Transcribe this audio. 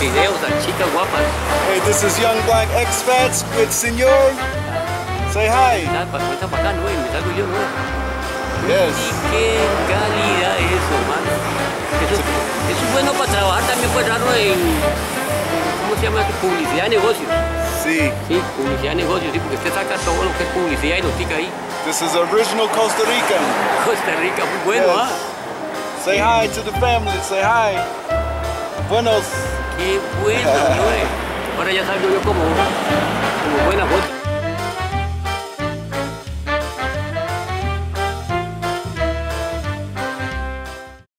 videos a chicas guapas. Hey, this is young black expats with Senor. Say hi. Está bacano, me salgo yo, ¿no? Yes. Y qué calidad es eso, mano. Eso es bueno para trabajar también, pues raro en, ¿cómo se llama? Publicidad de negocios. Sí. Sí, publicidad de negocios, sí, porque usted saca todo lo que es publicidad y lo tica ahí. This is original Costa Rican. Costa Rica, muy bueno, Yes. Say hi to the family. Say hi. Buenos. Qué bueno, ¿no? Ahora ya salgo yo como buena foto.